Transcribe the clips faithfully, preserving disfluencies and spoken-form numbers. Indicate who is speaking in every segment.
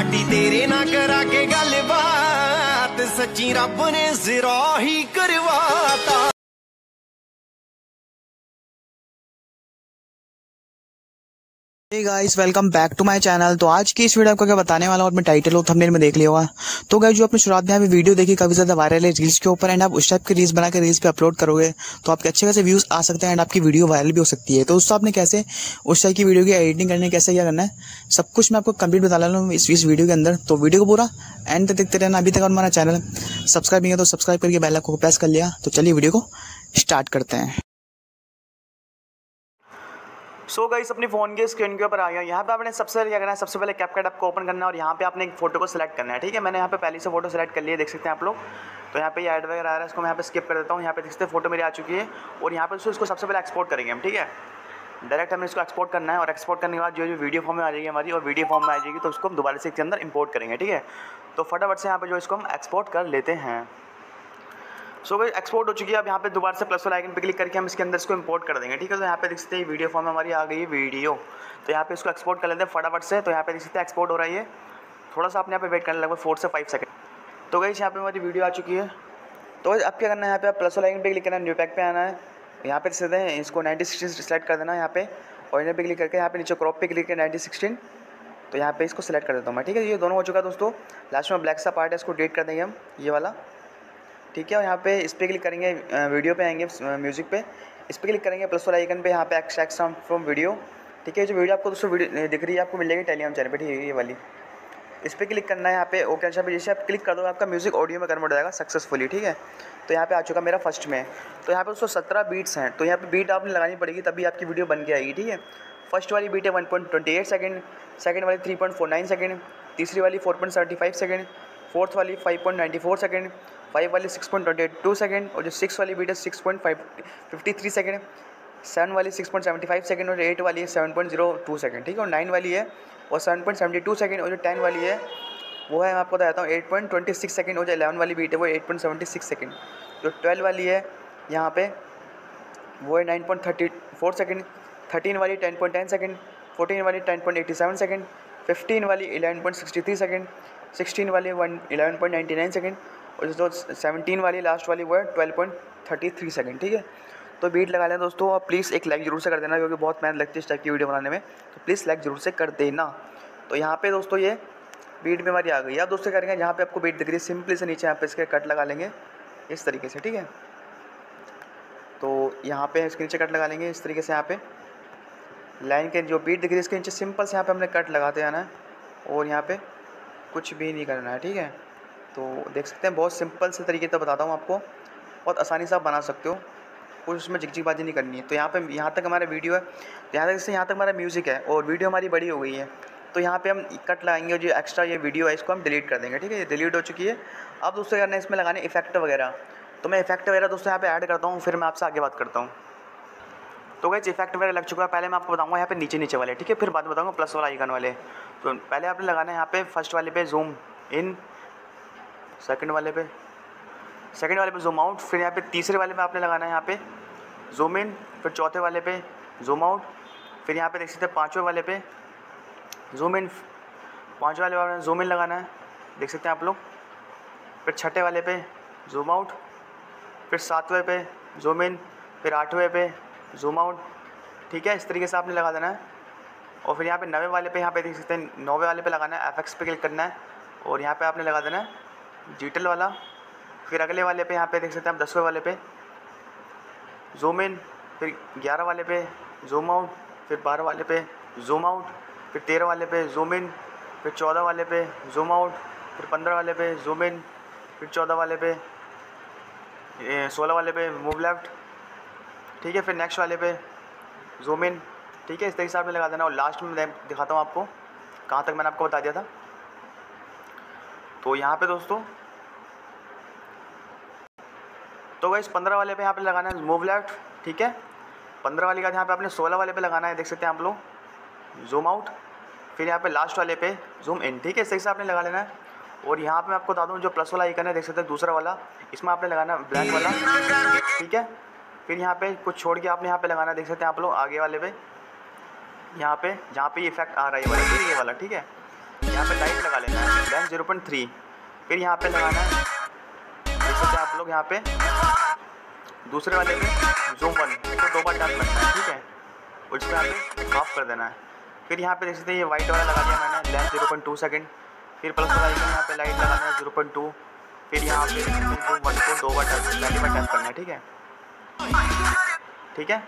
Speaker 1: साडी तेरे ना करा के गलबात सच्ची रब ने ज़रा ही करवाता।
Speaker 2: Hey guys, welcome back to my channel. तो आज की इस वीडियो आपको क्या बताने वाला हूँ, मैं टाइटल और थंबनेल में देख लिया होगा। तो गाइस, जो आपने शुरुआत में यहाँ पे वीडियो देखी काफी ज्यादा वायरल है रील्स के ऊपर, एंड आप उस टाइप के रील्स बना के रील्स पे अपलोड करोगे तो आपके अच्छे खासे व्यूज आ सकते हैं एंड आपकी वीडियो वायरल भी हो सकती है। तो उससे आपने कैसे उस टाइप की वीडियो की एडिटिंग करनी है, कैसे क्या करना है, सब कुछ मैं आपको कंप्लीट बता रहा हूँ इस वीडियो के अंदर। तो वीडियो को पूरा एंड तक देखते रहना। अभी तक हमारा चैनल सब्सक्राइब नहीं है तो सब्सक्राइब करके बेल आइकन को प्रेस कर लिया। तो चलिए वीडियो को स्टार्ट करते हैं।
Speaker 3: सो so गाइस, अपनी फ़ोन के स्क्रीन के ऊपर आ गया। यहाँ पे आपने सबसे पहले क्या करना है, सबसे पहले कैपकट आपको ओपन करना है और यहाँ पे आपने एक फोटो को सिलेक्ट करना है। ठीक है, मैंने यहाँ पे पहले से फोटो सिलेक्ट कर लिया, देख सकते हैं आप लोग। तो यहाँ पे ये ऐड वगैरह आ रहा है, इसको मैं यहाँ पे स्किप कर देता हूँ। यहाँ पे देख सकते हैं फोटो मेरी आ चुकी है और यहाँ पे इसको सबसे पहले एक्सपोर्ट करेंगे हम। ठीक है, डायरेक्ट हमें इसको एक्सपोर्ट करना है और एक्सपोर्ट करने के बाद जो जो वीडियो फॉर्म में आ जाएगी हमारी और वीडियो फॉर्म में आ जाएगी तो उसको हम दोबारा से इसके अंदर इंपोर्ट करेंगे। ठीक है, तो फटाफट से यहाँ पे जो इसको हम एक्सपोर्ट कर लेते हैं। सो so, एक्सपोर्ट हो चुकी है। अब यहाँ पे दोबारा से प्लस वाला आइकन पे क्लिक करके हम इसके अंदर इसको इंपोर्ट कर देंगे। ठीक है, तो यहाँ पे देख सकते हैं वीडियो फॉर्म में हमारी आ गई है वीडियो। तो यहाँ पे इसको एक्सपोर्ट कर लेते हैं फटाफट से। तो यहाँ पे देख सकते हैं एक्सपोर्ट हो रहा है ये, थोड़ा सा आपने यहाँ पे वेट करना लगभग फोर से फाइव सेकंड। तो गाइस, यहाँ पे हमारी वीडियो आ चुकी है। तो अब क्या करना है, यहाँ पे आप प्लस वाला आइकन पे क्लिक करना है, न्यू पैक पे आना है। यहाँ पे देख हैं इसको नाइनटी सिक्सटीन सेलेक्ट कर देना है यहाँ पे, और यहाँ पे क्लिक करके यहाँ पे नीचे क्रॉप पे क्लिक करके नाइनटी सिक्सटीन। तो यहाँ पे इसको सेलेक्ट कर देता हूँ मैं। ठीक है, ये दोनों हो चुका है दोस्तों। लास्ट में ब्लैक सा पार्ट है, इसको डिलीट कर देंगे हम, ये वाला। ठीक है, और यहाँ पे इस पर क्लिक करेंगे, वीडियो पे आएंगे, म्यूजिक पे इस पर क्लिक करेंगे, प्लस वाला आइकन पे यहाँ पे एक्सट्रैक्ट साउंड फ्रॉम वीडियो। ठीक है, जो वीडियो आपको दोस्तों वीडियो दिख रही है आपको मिल जाएगी टेलीग्राम चैनल पे। ठीक है, ये वाली इस पर क्लिक करना है यहाँ पे। ओके, अच्छा, जैसे आप क्लिक कर दो आपका म्यूजिक ऑडियो में कन्वर्ट हो जाएगा सक्सेसफुली। ठीक है, तो यहाँ पे आ चुका मेरा फर्स्ट में। तो यहाँ पे दोस्तों सत्रह बीट्स हैं, तो यहाँ पे बीट आपने लगानी पड़ेगी तभी आपकी वीडियो बन के आएगी। ठीक है, फर्स्ट वाली बीट है one point twenty eight second, second वाली three point four nine second, तीसरी वाली four point seventy five second, fourth वाली five point ninety four second, five वाली six point twenty two second, और जो सिक्स वाली बीट है six point fifty three second, seven वाली six point seventy five second, और एट वाली है seven point zero two second. ठीक है, और नाइन वाली है और seven point seventy two second, और जो टेन वाली है वो है, मैं आपको बताता हूँ, eight point twenty six second, और जो इलेवन वाली बीट है वो eight point seventy six second, जो ट्वेल्व वाली है यहाँ पे वो है nine point thirty four second, thirteen वाली ten point ten second, fourteen वाली ten point eighty seven second, fifteen वाली eleven point sixty three second, sixteen वाली one eleven point ninety nine second, और जो सेवनटीन वाली लास्ट वाली वो है twelve point thirty three second. ठीक है, तो बीट लगा लें दोस्तों, और प्लीज़ एक लाइक जरूर से कर देना क्योंकि बहुत मेहनत लगती है इस टाइप की वीडियो बनाने में, तो प्लीज़ लाइक जरूर से कर देना। तो यहाँ पे दोस्तों ये बीट में हमारी आ गई। अब दोस्तों करेंगे, जहाँ पे आपको बीट दिख रही है सिंपली से नीचे यहाँ पे इसके कट लगा लेंगे इस तरीके से। ठीक है, तो यहाँ पे इसके नीचे कट लगा लेंगे इस तरीके से। यहाँ पे लाइन के जो बीट दिख रही है इसके नीचे सिंपल से यहाँ पे हमने कट लगाते आना है और यहाँ पे कुछ भी नहीं करना है। ठीक है, तो देख सकते हैं बहुत सिंपल से तरीके से बताता हूँ आपको, बहुत आसानी से आप बना सकते हो, कुछ उसमें झिकझिकबाजी नहीं करनी है। तो यहाँ पे यहाँ तक हमारा वीडियो है, यहाँ तक से यहाँ तक हमारा म्यूज़िक है और वीडियो हमारी बड़ी हो गई है। तो यहाँ पे हम कट लगाएंगे और जो एक्स्ट्रा ये वीडियो है इसको हम डिलीट कर देंगे। ठीक है, ये डिलीट हो चुकी है। अब दोस्तों करना है इसमें लगाने इफेक्ट वगैरह, तो मैं इफेक्ट वगैरह दोस्तों यहाँ पे ऐड करता हूँ, फिर मैं आपसे आगे बात करता हूँ। तो गाइस, इफेक्ट वगैरह लग चुका है, पहले मैं आपको बताऊँगा यहाँ पे नीचे नीचे वाले। ठीक है, फिर बाद में बताऊँगा प्लस वाला आइकन वाले। तो पहले आपने लगाना है यहाँ पे फर्स्ट वाले पे जूम इन, सेकंड वाले पे सेकंड वाले पे जूम आउट, फिर यहाँ पे तीसरे वाले पे आपने लगाना है यहाँ पे जूम इन, फिर चौथे वाले पे जूम आउट, फिर यहाँ पे देख सकते हैं पाँचवें वाले पे जूम इन, पाँचवें वाले वाले जूम इन लगाना है, देख सकते हैं आप लोग, फिर छठे वाले पे जूम आउट, फिर सातवें पे जूम इन, फिर आठवें पे जूम आउट। ठीक है, इस तरीके से आपने लगा देना है। और फिर यहाँ पे नवे वाले पे यहाँ पे देख सकते हैं नौवे वाले पे लगाना है, एफ एक्स पे क्लिक करना है और यहाँ पे आपने लगा देना है डिजिटल वाला। फिर अगले वाले पे यहाँ पे देख सकते हैं आप दसवें वाले पे जूम इन, फिर ग्यारह वाले पे जूम आउट, फिर बारह वाले पे जूम आउट, फिर तेरह वाले पे जूम इन, फिर चौदह वाले पे जूम आउट, फिर पंद्रह वाले पे जूम इन, फिर चौदह वाले पे सोलह वाले पे मूव लेफ्ट। ठीक है, फिर नेक्स्ट वाले पे जूम इन। ठीक है, इस तरीके से आपने लगा देना। और लास्ट में मैं दिखाता हूँ आपको कहाँ तक मैंने आपको बता दिया था। तो यहाँ पे दोस्तों तो गाइस पंद्रह वाले पे यहाँ पे लगाना है मूव लेफ्ट। ठीक है, पंद्रह वाले का यहाँ पे आपने सोलह वाले पे लगाना है, देख सकते हैं आप लोग जूम आउट, फिर यहाँ पे लास्ट वाले पे जूम इन। ठीक है, इस तरीके से आपने लगा लेना है। और यहाँ पे मैं आपको बता दूँ जो प्लस वाला आइकन है देख सकते हैं दूसरा वाला, इसमें आपने लगाना है ब्लैक वाला। ठीक है, फिर यहाँ पे कुछ छोड़ के आपने यहाँ पे लगाना है, देख सकते हैं आप लोग आगे वाले पे, यहाँ पे जहाँ पे ये इफेक्ट आ रहा है ये वाला, ये वाला। ठीक है, यहाँ पे लाइट लगा लेना है, लेंथ जीरो पॉइंट थ्री। फिर यहाँ पे लगाना है, देख सकते हैं आप लोग यहाँ पे दूसरे वाले पे जूम वन तो दो बार टैप करना है, ठीक है, उस पर आगे ऑफ कर देना है। फिर यहाँ पे देख सकते हैं ये वाइट वाला लगा दिया मैंने, length zero point two second. फिर प्लस वाला यहाँ पे लाइट लगाना है जीरो पॉइंट टू। फिर यहाँ पे जूम वन को दो बार टैप पहली बार टैप करना है, ठीक है, ठीक है।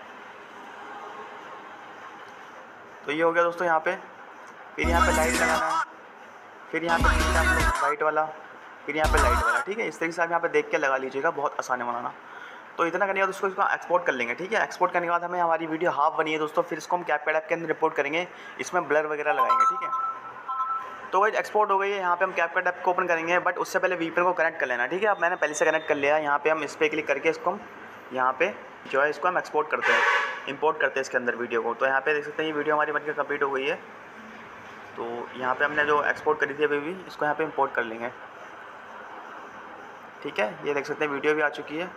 Speaker 3: तो ये हो गया दोस्तों यहाँ पे। फिर यहाँ पे लाइट लगाना है, फिर यहाँ पे वाइट वाला, फिर यहाँ पे लाइट वाला, ठीक है। इस तरीके से आप यहाँ पे देख के लगा लीजिएगा, बहुत आसान है बनाना। तो इतना करने के बाद उसको इसको एक्सपोर्ट कर लेंगे, ठीक है। एक्सपोर्ट करने के बाद हमें हमारी वीडियो हाफ बनी है दोस्तों, फिर इसको हम कैपकट ऐप के अंदर रिपोर्ट करेंगे, इसमें ब्लर वगैरह लगाएंगे, ठीक है। तो भाई एक्सपोर्ट हो गई है, यहाँ पे हम कैपकट ऐप को ओपन करेंगे, बट उससे पहले वीपीएन को कनेक्ट कर लेना, ठीक है। अब मैंने पहले से कनेक्ट कर लिया है। यहाँ पे हम इस पर क्लिक करके इसको हम यहाँ पे जो है इसको हम एक्सपोर्ट करते हैं, इंपोर्ट करते हैं इसके अंदर वीडियो को। तो यहाँ पे देख सकते हैं ये वीडियो हमारी बनकर कंप्लीट हो गई है। तो यहाँ पे हमने जो एक्सपोर्ट करी थी अभी भी, इसको यहाँ पे इंपोर्ट कर लेंगे, ठीक है। ये देख सकते हैं वीडियो भी आ चुकी है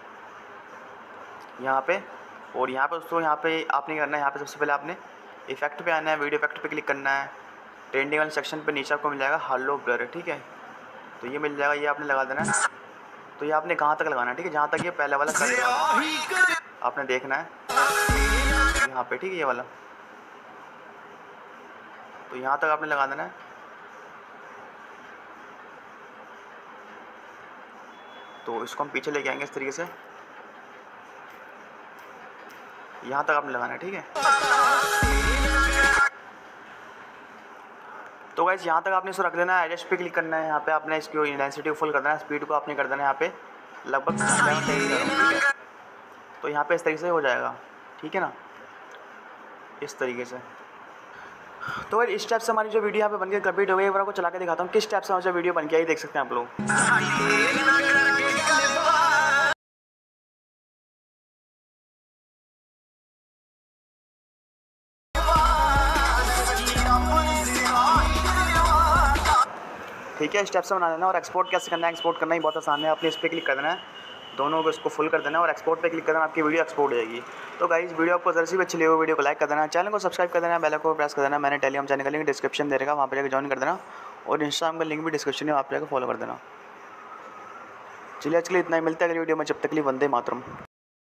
Speaker 3: यहाँ पे। और यहाँ पे दोस्तों यहाँ पे आपने करना है, यहाँ पे सबसे पहले आपने इफेक्ट पे आना है, वीडियो इफेक्ट पे क्लिक करना है। ट्रेंडिंग वाले सेक्शन पे नीचे आपको मिल जाएगा हालो ब्लर, ठीक है। तो ये मिल जाएगा, ये आपने लगा देना है। तो ये आपने कहाँ तक लगाना है, ठीक है, जहाँ तक ये पहले वाला कर आपने देखना है यहाँ पे, ठीक है, ये वाला। तो यहाँ तक आपने लगा देना है। तो इसको हम पीछे लेके आएंगे इस तरीके से, यहाँ तक आपने लगाना है, ठीक है। तो गाइस यहाँ तक आपने इसको रख देना है। एडजस्ट पे क्लिक करना है, यहाँ पे आपने इसकी इंटेंसिटी को फुल कर देना है, स्पीड को आपने कर देना है यहाँ पे लगभग सेवन, ठीक है। तो यहाँ पे इस तरीके से हो जाएगा, ठीक है ना, इस तरीके से। तो भाई इस टाइप से हमारी जो वीडियो यहाँ पे बनकर कंप्लीट हो गई, एक बार आपको चला के दिखाता हूँ किस टाइप से हमारी जो वीडियो बन गया, ये देख सकते हैं आप लोग। ठीक है, स्टेप से बना देना। और एक्सपोर्ट कैसे करना है, एक्सपोर्ट करना ही बहुत आसान है। आपने इस पर क्लिक कर देना है, दोनों को इसको फुल कर देना है और एक्सपोर्ट पे क्लिक कर देना, आपकी वीडियो एक्सपोर्ट हो जाएगी। तो गाइस वीडियो आपको जरा सी भी अच्छी लगी हो, वीडियो को लाइक कर देना, चैनल को सब्सक्राइब कर देना, बेल आइकन को प्रेस कर देना। मैंने टेलीग्राम चैनल का लिंक डिस्क्रिप्शन दे रखा है, वहाँ पर जाकर ज्वाइन कर देना, और इंस्टाग्राम का लिंक भी डिस्क्रिप्शन में, वहाँ पर जाकर फॉलो कर देना। चलिए आज के लिए इतना ही, मिलता है अगली वीडियो में, जब तक के लिए वंदे मातरम।